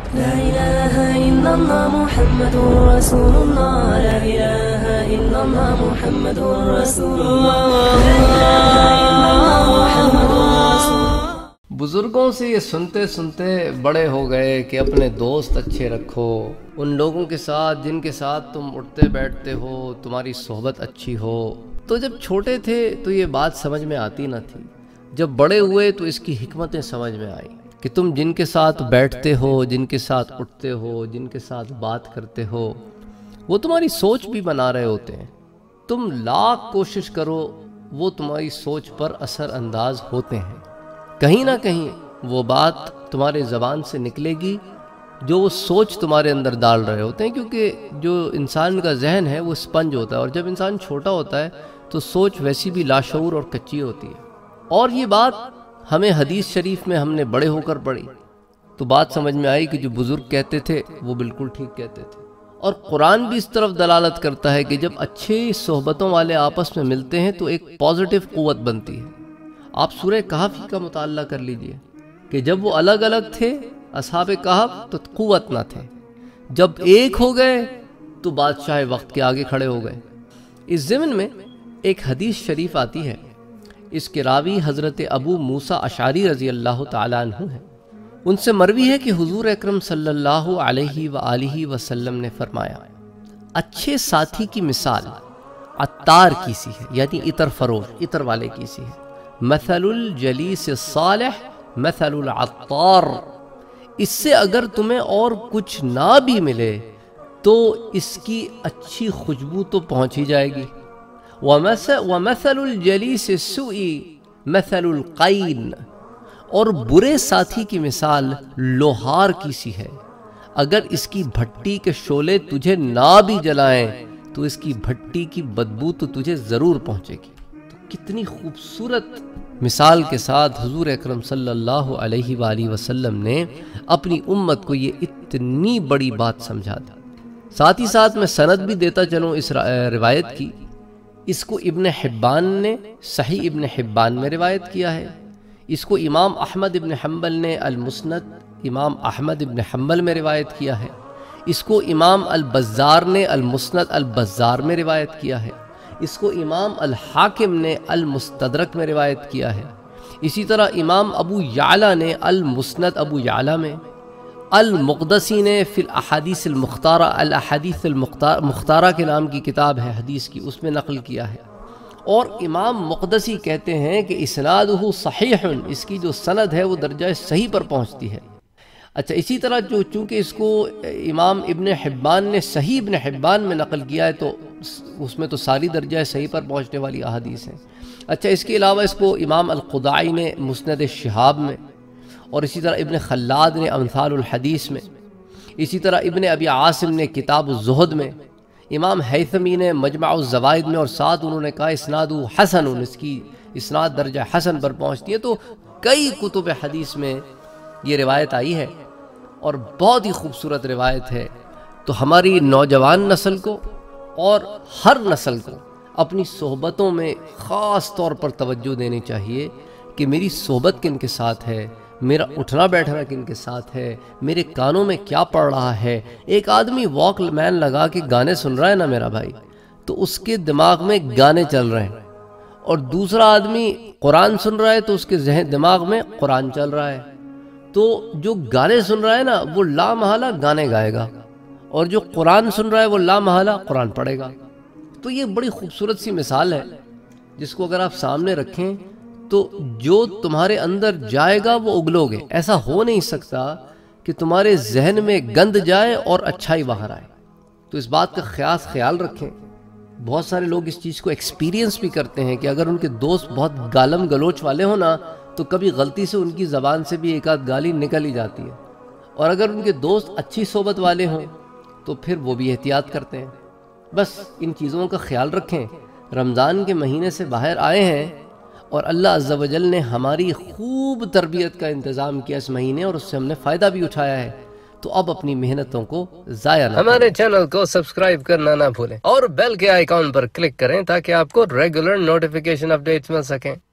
لا إله إلا الله محمد رسول الله لا إله إلا الله محمد رسول الله لا إله إلا الله محمد رسول الله۔ بزرگوں سے یہ سنتے سنتے بڑے ہو گئے کہ اپنے دوست اچھے رکھو، ان لوگوں کے ساتھ جن کے ساتھ تم اٹھتے بیٹھتے ہو تمہاری صحبت اچھی ہو۔ تو جب چھوٹے تھے تو یہ بات سمجھ میں آتی نہ تھی، جب بڑے ہوئے تو اس کی حکمتیں سمجھ میں آئیں کہ تم جن کے ساتھ بیٹھتے ہو، جن کے ساتھ اٹھتے ہو، جن کے ساتھ بات کرتے ہو، وہ تمہاری سوچ بھی بنا رہے ہوتے ہیں۔ تم لاکھ کوشش کرو وہ تمہاری سوچ پر اثر انداز ہوتے ہیں، کہیں نہ کہیں وہ بات تمہارے زبان سے نکلے گی جو وہ سوچ تمہارے اندر ڈال رہے ہوتے ہیں، کیونکہ جو انسان کا ذہن ہے وہ اسپنج ہوتا ہے، اور جب انسان چھوٹا ہوتا ہے تو سوچ ویسی بھی لاشعور اور کچی ہوتی ہے۔ اور یہ بات ہمیں حدیث شریف میں ہم نے بڑے ہو کر پڑھی تو بات سمجھ میں آئی کہ جو بزرگ کہتے تھے وہ بالکل ٹھیک کہتے تھے، اور قرآن بھی اس طرف دلالت کرتا ہے کہ جب اچھے صحبتوں والے آپس میں ملتے ہیں تو ایک پازیٹیو قوت بنتی ہے۔ آپ سورہ کہف کا مطالعہ کر لیجئے کہ جب وہ الگ الگ تھے اصحاب کہف تو قوت نہ تھے، جب ایک ہو گئے تو بادشاہ وقت کے آگے کھڑے ہو گئے۔ اس ضمن میں ایک حدیث شریف آتی ہے، اس کے راوی حضرت ابو موسیٰ اشعری رضی اللہ تعالیٰ عنہ ہیں۔ ان سے مروی ہے کہ حضور اکرم صلی اللہ علیہ وآلہ وسلم نے فرمایا، اچھے ساتھی کی مثال عطار کی سی ہے، یعنی عطر فروش، عطر والے کی سی ہے۔ مثل الجلیس الصالح مثل العطار، اس سے اگر تمہیں اور کچھ نہ بھی ملے تو اس کی اچھی خوشبو تو پہنچ ہی جائے گی۔ وَمَثَلُ الْجَلِيسِ السُّوءِ مَثَلُ الْقَيْنِ، اور برے ساتھی کی مثال لوہار کی سی ہے، اگر اس کی بھٹی کے شعلے تجھے نہ بھی جلائیں تو اس کی بھٹی کی بدبو تو تجھے ضرور پہنچے گی۔ تو کتنی خوبصورت مثال کے ساتھ حضور اکرم صلی اللہ علیہ وآلہ وسلم نے اپنی امت کو یہ اتنی بڑی بات سمجھا دی۔ ساتھ ہی ساتھ میں سند بھی دیتا چلوں اس روایت کی، اس کو ابن حبان نے صحیح ابن حبان میں روایت کیا ہے، اس کو امام احمد ابن حنبل نے المسند امام احمد ابن حنبل میں روایت کیا ہے، اس کو امام البزار نے المسند البزار میں روایت کیا ہے، اس کو امام الحاکم نے المستدرک میں روایت کیا ہے، اسی طرح امام ابو یعلا نے المسند ابو یعلا میں، المقدسی نے فی الاحادیث المختارہ، الاحادیث المختارہ کے نام کی کتاب ہے حدیث کی، اس میں نقل کیا ہے۔ اور امام مقدسی کہتے ہیں کہ اسنادہ صحیح، اس کی جو سند ہے وہ درجہ صحیح پر پہنچتی ہے۔ اچھا، اسی طرح چونکہ اس کو امام ابن حبان نے صحیح ابن حبان میں نقل کیا ہے تو اس میں تو ساری درجہ صحیح پر پہنچنے والی احادیث ہیں۔ اچھا، اس کے علاوہ اس کو امام القضائی نے مسند شہاب میں، اور اسی طرح ابن خلاد نے امثال الحدیث میں، اسی طرح ابن ابی عاصم نے کتاب الزہد میں، امام حیثمی نے مجمع الزوائد میں، اور ساتھ انہوں نے کہا اسناد حسن، اس کی اسناد درجہ حسن پر پہنچتی ہے۔ تو کئی کتب حدیث میں یہ روایت آئی ہے اور بہت ہی خوبصورت روایت ہے۔ تو ہماری نوجوان نسل کو اور ہر نسل کو اپنی صحبتوں میں خاص طور پر توجہ دینی چاہیے کہ میری صحبت کن کے ساتھ ہے، میرا اٹھنا بیٹھنا کن کے ساتھ ہے، میرے کانوں میں کیا پڑ رہا ہے۔ ایک آدمی واک مین لگا کے گانے سن رہا ہے نا میرا بھائی، تو اس کے دماغ میں گانے چل رہے ہیں، اور دوسرا آدمی قرآن سن رہا ہے تو اس کے دماغ میں قرآن چل رہا ہے۔ تو جو گانے سن رہا ہے نا وہ لا محالہ گانے گائے گا، اور جو قرآن سن رہا ہے وہ لا محالہ قرآن پڑھے گا۔ تو یہ بڑی خوبصورت سی مثال ہے جس کو اگر آپ سامنے رکھیں تو جو تمہارے اندر جائے گا وہ اگلو گے۔ ایسا ہو نہیں سکتا کہ تمہارے ذہن میں گند جائے اور اچھائی باہر آئے۔ تو اس بات کا خیال رکھیں۔ بہت سارے لوگ اس چیز کو ایکسپیرینس بھی کرتے ہیں کہ اگر ان کے دوست بہت گالم گلوچ والے ہوں نا تو کبھی غلطی سے ان کی زبان سے بھی ایک آدھ گالی نکل ہی جاتی ہے، اور اگر ان کے دوست اچھی صحبت والے ہوں تو پھر وہ بھی احتیاط کرتے ہیں۔ بس ان چیزوں کا خیال رکھیں۔ رمضان کے مہینے سے باہر آئے ہیں اور اللہ عز و جل نے ہماری خوب تربیت کا انتظام کیا اس مہینے، اور اس سے ہم نے فائدہ بھی اٹھایا ہے، تو اب اپنی محنتوں کو ضائع نہ کریں۔ ہمارے چینل کو سبسکرائب کرنا نہ بھولیں اور بیل کے آئیکن پر کلک کریں تاکہ آپ کو ریگولر نوٹیفیکیشن اپڈیٹس مل سکیں۔